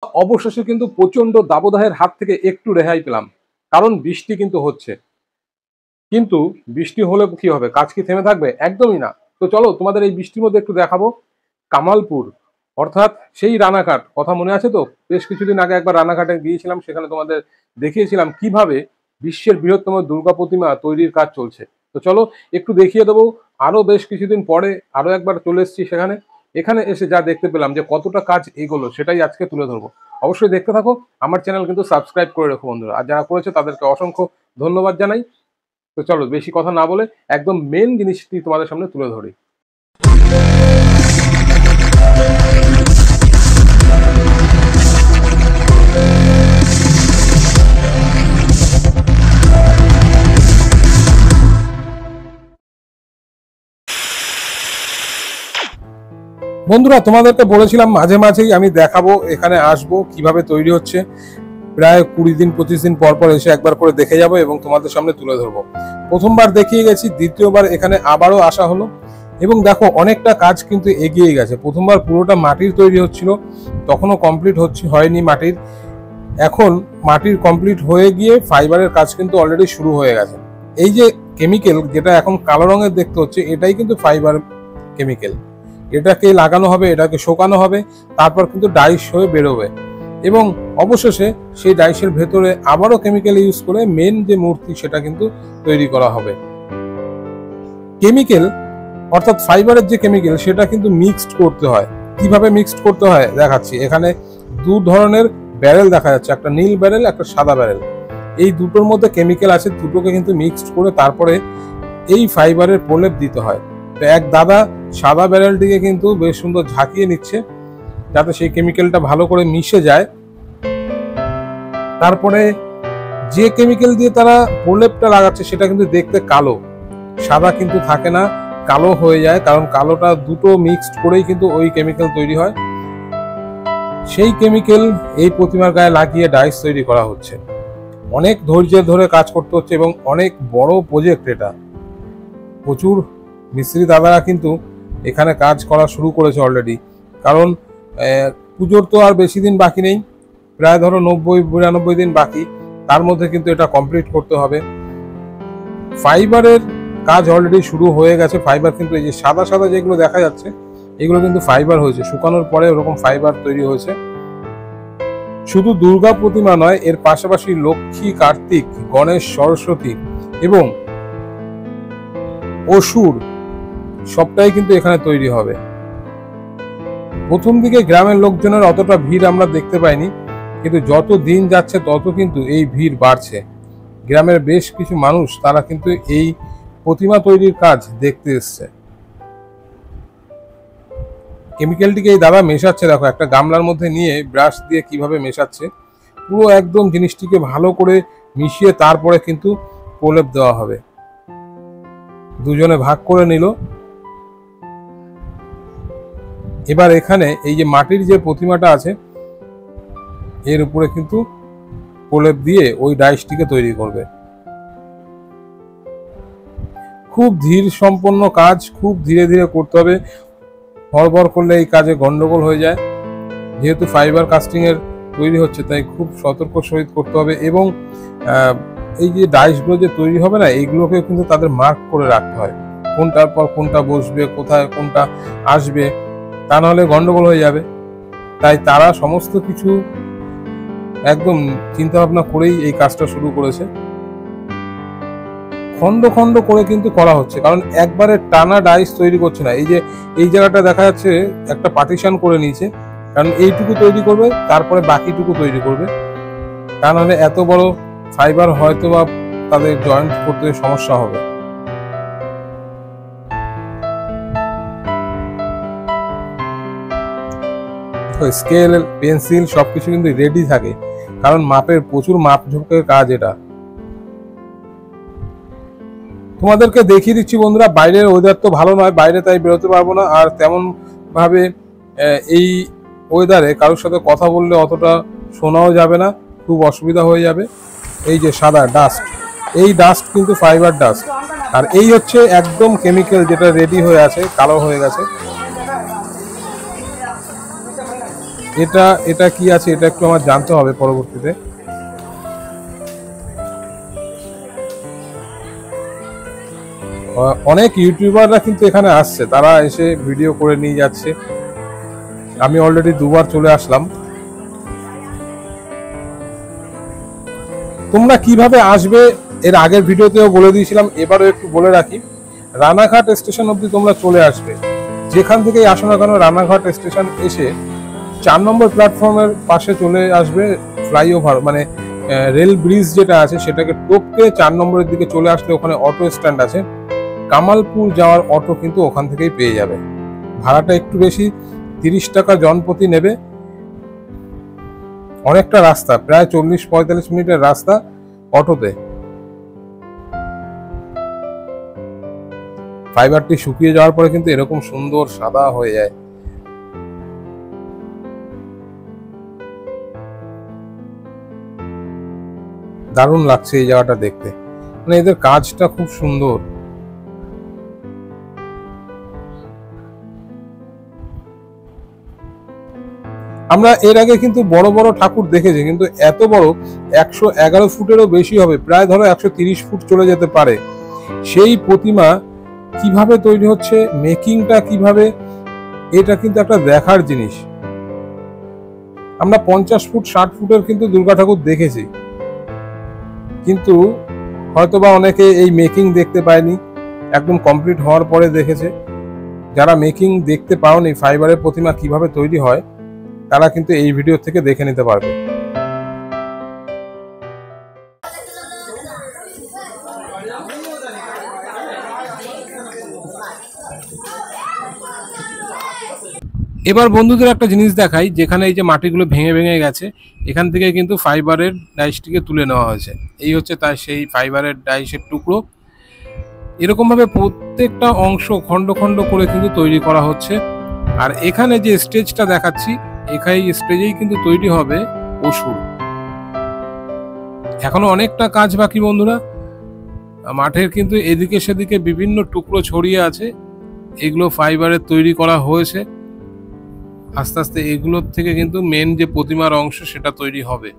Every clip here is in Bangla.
অবশেষে কিন্তু প্রচন্ড দাবদাহের হাত থেকে একটু রেহাই পেলাম, কারণ বৃষ্টি কিন্তু হচ্ছে। কিন্তু বৃষ্টি হলে কি হবে, কাজ কি থেমে থাকবে? একদমই না। তো চলো তোমাদের এই বৃষ্টির মধ্যে একটু দেখাবো কামালপুর, অর্থাৎ সেই রানাঘাট। কথা মনে আছে তো? বেশ কিছুদিন আগে একবার রানাঘাটে গিয়েছিলাম, সেখানে তোমাদের দেখিয়েছিলাম কিভাবে বিশ্বের বৃহত্তম দুর্গা প্রতিমা তৈরির কাজ চলছে। তো চলো একটু দেখিয়ে দেবো। আরো বেশ কিছুদিন পরে আরো একবার চলে এসেছি সেখানে। এখানে এসে যা দেখতে পেলাম যে কতটা কাজ এগোলো, সেটাই আজকে তুলে ধরবো। অবশ্যই দেখতে থাকো। আমার চ্যানেল কিন্তু সাবস্ক্রাইব করে রেখো বন্ধুরা, আর যারা করেছে তাদেরকে অসংখ্য ধন্যবাদ জানাই। তো চলো বেশি কথা না বলে একদম মেন জিনিসটি তোমাদের সামনে তুলে ধরি। বন্ধুরা, তোমাদেরকে বলেছিলাম মাঝে মাঝেই আমি দেখাবো, এখানে আসবো কিভাবে তৈরি হচ্ছে। প্রায় 20 দিন 25 দিন পর পর এসে একবার করে দেখে যাবো এবং তোমাদের সামনে তুলে ধরবো। প্রথমবার দেখিয়ে গেছি, দ্বিতীয়বার এখানে আবারও আসা হলো এবং দেখো অনেকটা কাজ কিন্তু এগিয়ে গেছে। প্রথমবার পুরোটা মাটির তৈরি হচ্ছিল, তখনও কমপ্লিট হয়নি মাটির। এখন মাটির কমপ্লিট হয়ে গিয়ে ফাইবারের কাজ কিন্তু অলরেডি শুরু হয়ে গেছে। এই যে কেমিক্যাল যেটা এখন কালো রঙের দেখতে হচ্ছে, এটাই কিন্তু ফাইবার কেমিক্যাল। এটাকে লাগানো হবে, এটাকে শোকানো হবে, তারপর কিন্তু ডাইস হয়ে বেরোবে এবং অবশেষে সেই ডাইসের ভেতরে আবারও কেমিক্যাল ইউজ করে মেন যে মূর্তি সেটা কিন্তু তৈরি করা হবে। কেমিক্যাল অর্থাৎ ফাইবারের যে কেমিক্যাল সেটা কিন্তু মিক্সড করতে হয়। কিভাবে মিক্সড করতে হয় দেখাচ্ছি। এখানে দু ধরনের ব্যারেল দেখা যাচ্ছে, একটা নীল ব্যারেল, একটা সাদা ব্যারেল। এই দুটোর মধ্যে কেমিক্যাল আছে, দুটোকে কিন্তু মিক্সড করে তারপরে এই ফাইবারের প্রলেপ দিতে হয়। তো এক দাদা সাদা ব্যারেলটিকে কিন্তু বেশ সুন্দর ঝাঁকিয়ে নিচ্ছে যাতে সেই কেমিক্যালটা ভালো করে মিশে যায়। তারপরে যে কেমিক্যাল দিয়ে তারা প্রলেপটা লাগাচ্ছে সেটা কিন্তু দেখতে কালো, সাদা কিন্তু থাকে না, কালো হয়ে যায়, কারণ কালোটা দুটো মিক্সড করেই কিন্তু ওই কেমিক্যাল তৈরি হয়। সেই কেমিক্যাল এই প্রতিমার গায়ে লাগিয়ে ডাইস তৈরি করা হচ্ছে। অনেক ধৈর্যের ধরে কাজ করতে হচ্ছে এবং অনেক বড় প্রজেক্ট এটা। প্রচুর মিস্ত্রি দাদারা কিন্তু এখানে কাজ করা শুরু করেছে অলরেডি, কারণ পুজোর তো আর বেশি দিন বাকি নেই, প্রায় ধরো 90-92 দিন বাকি। তার মধ্যে কিন্তু এটা কমপ্লিট করতে হবে। ফাইবারের কাজ অলরেডি শুরু হয়ে গেছে। ফাইবার কিন্তু এই যে সাদা সাদা যেগুলো দেখা যাচ্ছে এগুলো কিন্তু ফাইবার হয়েছে, শুকানোর পরে ওরকম ফাইবার তৈরি হয়েছে। শুধু দুর্গা প্রতিমা নয়, এর পাশাপাশি লক্ষ্মী, কার্তিক, গণেশ, সরস্বতী এবং অসুর সবটাই কিন্তু এখানে তৈরি হবে। প্রথম দিকে গ্রামের লোকজনের অতটা ভিড় আমরা দেখতে পাইনি, কিন্তু যত দিন যাচ্ছে তত কিন্তু এই ভিড় বাড়ছে। গ্রামের বেশ কিছু মানুষ তারা কিন্তু এই প্রতিমা তৈরির কাজ দেখতে এসছে। কেমিক্যালটিকে এই দাদা মেশাচ্ছে, দেখো একটা গামলার মধ্যে নিয়ে ব্রাশ দিয়ে কিভাবে মেশাচ্ছে। পুরো একদম জিনিসটিকে ভালো করে মিশিয়ে তারপরে কিন্তু প্রলেপ দেওয়া হবে। দুজনে ভাগ করে নিল। এবার এখানে এই যে মাটির যে প্রতিমাটা আছে এর উপরে কিন্তু প্রলেপ দিয়ে ওই ডাইসটিকে তৈরি করবে। খুব ধীর সম্পন্ন কাজ, খুব ধীরে ধীরে করতে হবে। হড়বড় করলে এই কাজে গন্ডগোল হয়ে যায়। যেহেতু ফাইবার কাস্টিং এর তৈরি হচ্ছে তাই খুব সতর্ক সহিত করতে হবে এবং এই যে ডাইসগুলো যে তৈরি হবে না, এইগুলোকে কিন্তু তাদের মার্ক করে রাখতে হয়, কোনটার পর কোনটা বসবে, কোথায় কোনটা আসবে, তা নাহলে গন্ডগোল হয়ে যাবে। তাই তারা সমস্ত কিছু একদম চিন্তা ভাবনা করেই এই কাজটা শুরু করেছে। খন্ড খন্ড করে কিন্তু করা হচ্ছে, কারণ একবারে টানা ডাইস তৈরি করছে না। এই যে এই জায়গাটা দেখা যাচ্ছে একটা পার্টিশন করে নিয়েছে, কারণ এইটুকু তৈরি করবে তারপরে বাকিটুকু তৈরি করবে, তা নাহলে এত বড় ফাইবার হয়তো বা তাদের জয়েন্ট করতে সমস্যা হবে। স্কেল, পেন্সিল সবকিছু কিন্তু রেডি থাকে, কারণ মাপের প্রচুর মাপঝোঁকের কাজ এটা। তোমাদেরকে দেখিয়ে দিচ্ছি বন্ধুরা, বাইরের ওয়েদার তো ভালো নয়, বাইরে তাই বেরোতে পারবো না। আর তেমন ভাবে এই ওয়েদারে কারোর সাথে কথা বললে অতটা শোনাও যাবে না, খুব অসুবিধা হয়ে যাবে। এই যে সাদা ডাস্ট, এই ডাস্ট কিন্তু ফাইবার ডাস্ট, আর এই হচ্ছে একদম কেমিক্যাল যেটা রেডি হয়ে আছে, কালো হয়ে গেছে। এটা এটা কি আছে এটা একটু আমার জানতে হবে পরবর্তীতে। অনেক ইউটিউবাররা কিন্তু এখানে আসছে, তারা এসে ভিডিও করে নিয়ে যাচ্ছে। আমি অলরেডি দুবার চলে আসলাম। তোমরা কিভাবে আসবে এর আগের ভিডিওতেও বলে দিয়েছিলাম, এবারও একটু বলে রাখি। রানাঘাট স্টেশন অবধি তোমরা চলে আসবে, যেখান থেকেই আসো না কেন রানাঘাট স্টেশন এসে 4 নম্বর প্ল্যাটফর্মের পাশে চলে আসবে। ফ্লাইওভার মানে রেল ব্রিজ যেটা আছে সেটাকে টপকে 4 নম্বরের দিকে চলে আসলে ওখানে অটো স্ট্যান্ড আছে। কামালপুর যাওয়ার অটো কিন্তু ওখান থেকেই পেয়ে যাবে। ভাড়াটা একটু বেশি, 30 টাকা জনপ্রতি নেবে। অনেকটা রাস্তা, প্রায় 40-45 মিনিটের রাস্তা অটোতে। ফাইবারটি শুকিয়ে যাওয়ার পরে কিন্তু এরকম সুন্দর সাদা হয়ে যায়। দারুণ লাগছে এই জায়গাটা দেখতে, মানে এদের কাজটা খুব সুন্দর। আমরা এর আগে কিন্তু বড় বড় ঠাকুর দেখেছি, কিন্তু এত বড় 111 ফুটেরও বেশি হবে, প্রায় ধরো 130 ফুট চলে যেতে পারে। সেই প্রতিমা কিভাবে তৈরি হচ্ছে, মেকিংটা কিভাবে, এটা কিন্তু একটা দেখার জিনিস। আমরা 50 ফুট 60 ফুটের কিন্তু দুর্গা ঠাকুর দেখেছি, কিন্তু হয়তোবা অনেকে এই মেকিং দেখতে পায়নি, একদম কমপ্লিট হওয়ার পরে দেখেছে। যারা মেকিং দেখতে পাওনি ফাইবারের প্রতিমা কিভাবে তৈরি হয়, তারা কিন্তু এই ভিডিও থেকে দেখে নিতে পারবে। এবার বন্ধুদের একটা জিনিস দেখাই, যেখানে এই যে মাটিগুলো ভেঙে ভেঙে গেছে, এখান থেকে কিন্তু ফাইবারের ডাইসটিকে তুলে নেওয়া হয়েছে। এই হচ্ছে তাই সেই ফাইবারের ডাইসের টুকরো। এরকম ভাবে প্রত্যেকটা অংশ খন্ড খন্ড করে কিন্তু তৈরি করা হচ্ছে। আর এখানে যে স্টেজটা দেখাচ্ছি, এখানে স্টেজেই কিন্তু তৈরি হবে অসুর। এখনো অনেকটা কাজ বাকি বন্ধুরা। মাঠের কিন্তু এদিকে সেদিকে বিভিন্ন টুকরো ছড়িয়ে আছে, এগুলো ফাইবারের তৈরি করা হয়েছে। আস্তে আস্তে এগুলোর থেকে কিন্তু মেন যে প্রতিমার অংশ সেটা তৈরি হবে।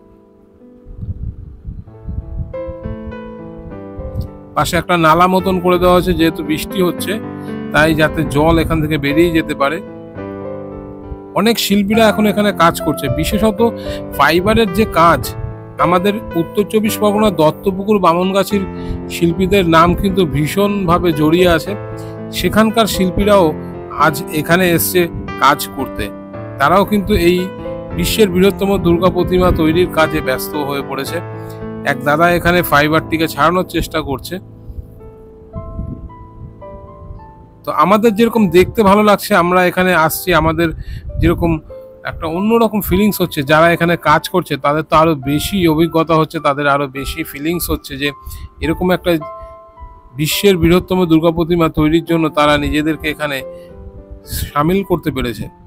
পাশে একটা নালা মতন করে দেওয়া হয়েছে, যেহেতু বৃষ্টি হচ্ছে তাই যাতে জল এখান থেকে বেরিয়ে যেতে পারে। অনেক শিল্পীরা এখন এখানে কাজ করছে, বিশেষত ফাইবারের যে কাজ, আমাদের উত্তর 24 পরগনার দত্তপুকুর বামনগাছির শিল্পীদের নাম কিন্তু ভীষণভাবে জড়িয়ে আছে। সেখানকার শিল্পীরাও আজ এখানে এসছে কাজ করতে। তারাও কিন্তু এই বিশ্বের বৃহত্তম দুর্গা প্রতিমা তৈরির কাজে ব্যস্ত হয়ে পড়েছে। এক দাদা এখানে ফাইবারটিকে ছাড়ানোর চেষ্টা করছে। তো আমাদের যেরকম দেখতে ভালো লাগছে, আমরা এখানে আসছি, আমাদের যেরকম একটা অন্যরকম ফিলিংস হচ্ছে, যারা এখানে কাজ করছে তাদের তো আরো বেশি অভিজ্ঞতা হচ্ছে, তাদের আরো বেশি ফিলিংস হচ্ছে যে এরকম একটা বিশ্বের বৃহত্তম দুর্গা প্রতিমা তৈরির জন্য তারা নিজেদেরকে এখানে সামিল করতে পেরেছে।